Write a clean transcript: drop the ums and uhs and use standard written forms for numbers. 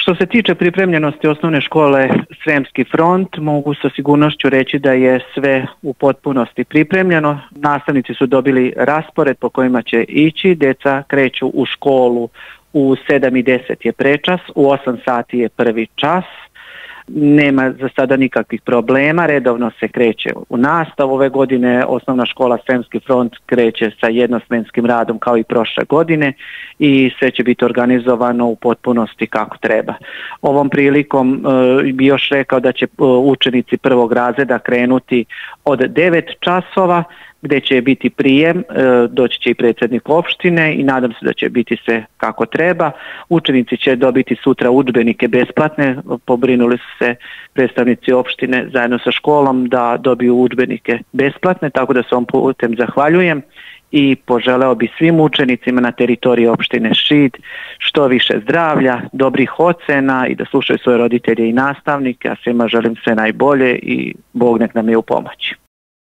Što se tiče pripremljenosti osnovne škole Sremski front, mogu sa sigurnošću reći da je sve u potpunosti pripremljeno. Nastavnici su dobili raspored po kojima će ići, djeca kreću u školu u 7:10 je prečas, u 8 sati je prvi čas. Nema za sada nikakvih problema, redovno se kreće u nastavu. Ove godine osnovna škola Sremski front kreće sa jednosmenskim radom kao i prošle godine i sve će biti organizovano u potpunosti kako treba. Ovom prilikom bi još rekao da će učenici prvog razreda krenuti od 9 časova, gdje će biti prijem, doći će i predsjednik opštine i nadam se da će biti sve kako treba. Učenici će dobiti sutra udžbenike besplatne, pobrinuli su se predstavnici opštine zajedno sa školom da dobiju udžbenike besplatne, tako da se ovom putem zahvaljujem i poželeo bi svim učenicima na teritoriji opštine Šid što više zdravlja, dobrih ocena i da slušaju svoje roditelje i nastavnike, a svima želim sve najbolje i Bog nek nam je u pomoći.